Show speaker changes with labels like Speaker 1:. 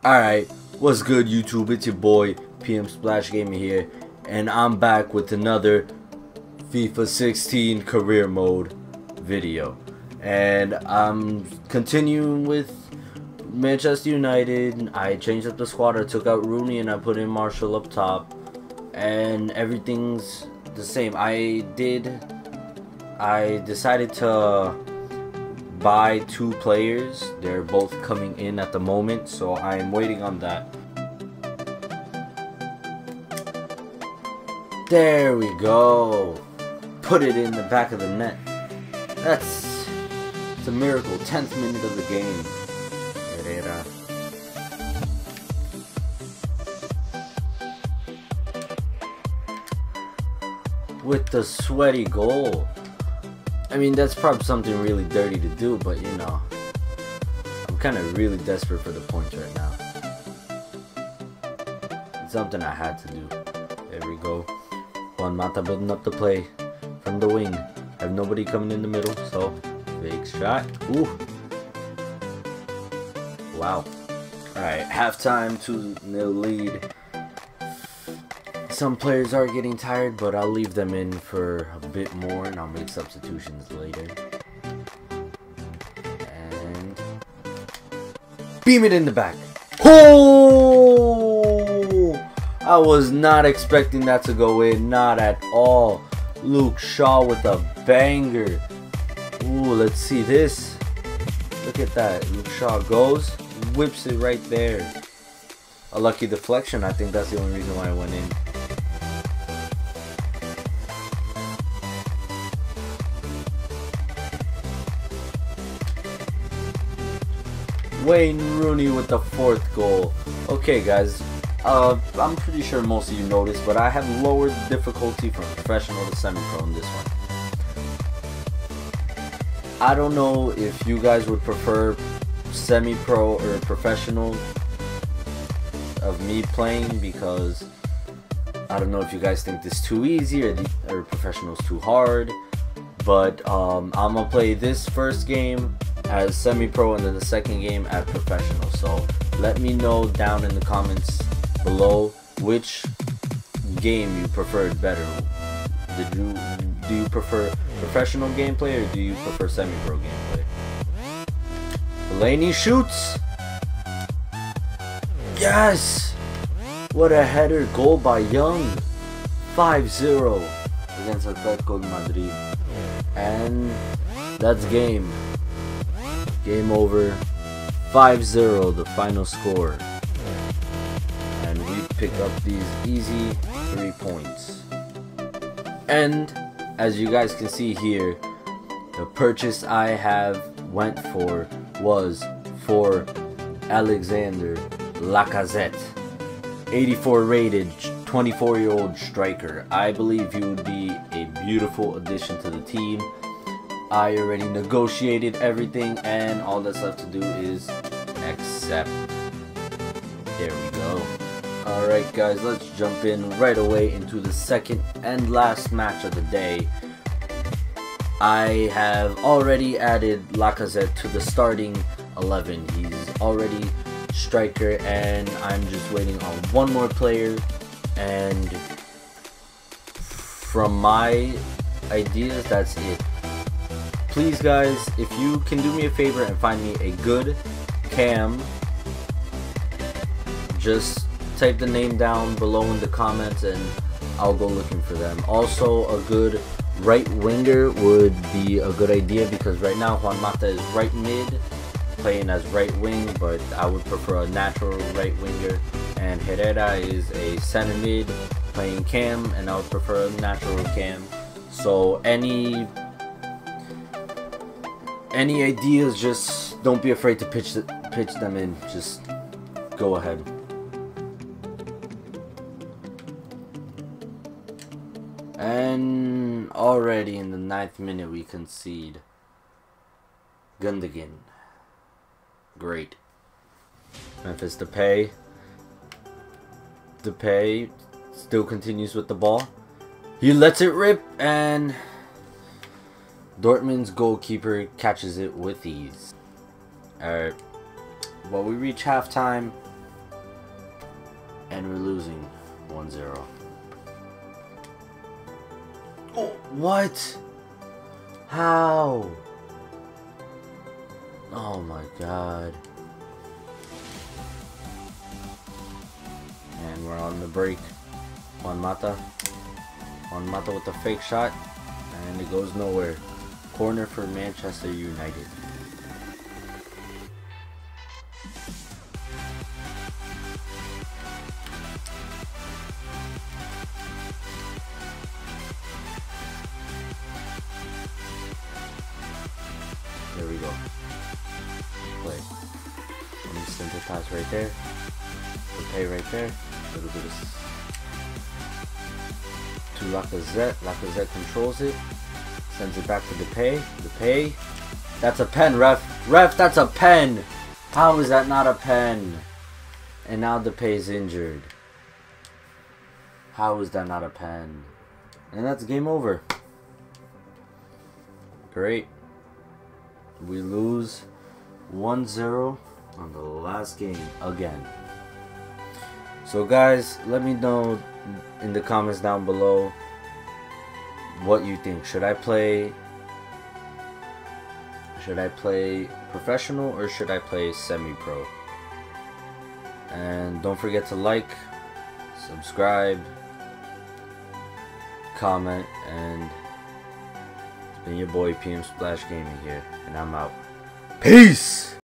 Speaker 1: Alright, what's good YouTube? It's your boy PM Splash Gaming here, and I'm back with another FIFA 16 career mode video. And I'm continuing with Manchester United. I changed up the squad. I took out Rooney and I put in Marshall up top, and everything's the same. I decided to buy 2 players. They're both coming in at the moment, so I'm waiting on that. There we go. Put it in the back of the net. It's a miracle. 10th minute of the game. Herrera. With the sweaty goal. I mean, that's probably something really dirty to do, but you know, I'm kind of really desperate for the points right now. It's something I had to do. There we go. Juan Mata building up the play from the wing. Have nobody coming in the middle, so fake shot. Ooh. Wow. Alright, halftime, 2-0 lead. Some players are getting tired, but I'll leave them in for a bit more and I'll make substitutions later. And beam it in the back. Oh! I was not expecting that to go in, not at all. Luke Shaw with a banger. Ooh, let's see this. Look at that. Luke Shaw goes, whips it right there. A lucky deflection. I think that's the only reason why I went in. Wayne Rooney with the 4th goal. Okay guys, I'm pretty sure most of you noticed, but I have lowered the difficulty from professional to semi-pro in this one. I don't know if you guys would prefer semi-pro or professional of me playing, because I don't know if you guys think this is too easy or professional is too hard. But I'm gonna play this first game as semi-pro and then the second game at professional. So let me know down in the comments below which game you preferred better. Do you prefer professional gameplay or do you prefer semi-pro gameplay? Fellaini shoots. Yes! What a header goal by Young. 5-0 against Atletico Madrid. And that's game. Game over. 5-0 the final score. And we pick up these easy 3 points. And as you guys can see here, the purchase I have went for was for Alexander Lacazette. 84 rated, 24-year-old striker. I believe he would be a beautiful addition to the team. I already negotiated everything and all that's left to do is accept. There we go. Alright guys, let's jump in right away into the second and last match of the day. I have already added Lacazette to the starting 11. He's already striker and I'm just waiting on one more player, and from my ideas that's it. Please guys, if you can do me a favor and find me a good cam, just type the name down below in the comments and I'll go looking for them. Also, a good right winger would be a good idea, because right now Juan Mata is right mid playing as right wing, but I would prefer a natural right winger, and Herrera is a center mid playing cam and I would prefer a natural cam. So any ideas, just don't be afraid to pitch them in. Just go ahead. And already in the 9th minute we concede. Gundogan. Great. Memphis Depay. Depay still continues with the ball. He lets it rip and Dortmund's goalkeeper catches it with ease. Alright. Well, we reach halftime. And we're losing 1-0. Oh, what? How? Oh my god. And we're on the break. Juan Mata. Juan Mata with the fake shot. And it goes nowhere. Corner for Manchester United. There we go. Play. Let me send the pass right there. Pay right there. A little bit of to Lacazette. Lacazette controls it. Sends it back to Depay. Depay. That's a pen, ref. Ref, that's a pen. How is that not a pen? And now Depay's injured. How is that not a pen? And that's game over. Great. We lose 1-0 on the last game again. So guys, let me know in the comments down below what you think. Should I play professional or should I play semi-pro? And don't forget to like, subscribe, comment, and it's been your boy PM Splash Gaming here, and I'm out. Peace!